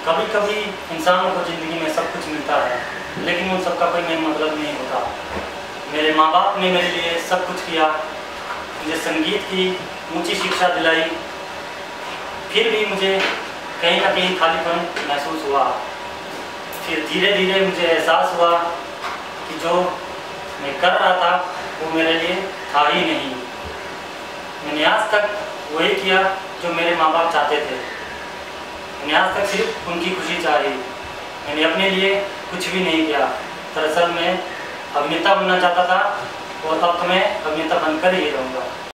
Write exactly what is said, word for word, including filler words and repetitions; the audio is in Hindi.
कभी कभी इंसानों को ज़िंदगी में सब कुछ मिलता है, लेकिन उन सबका कोई मेन मतलब नहीं होता। मेरे माँ बाप ने मेरे लिए सब कुछ किया, मुझे संगीत की ऊंची शिक्षा दिलाई, फिर भी मुझे कहीं ना कहीं खालीपन महसूस हुआ। फिर धीरे धीरे मुझे एहसास हुआ कि जो मैं कर रहा था वो मेरे लिए था ही नहीं। मैंने आज तक वही किया जो मेरे माँ बाप चाहते थे। मैंने आज तक सिर्फ उनकी खुशी चाही। मैंने अपने लिए कुछ भी नहीं किया। दरअसल मैं अभिनेता बनना चाहता था और अब तो मैं अभिनेता बनकर ही रहूँगा।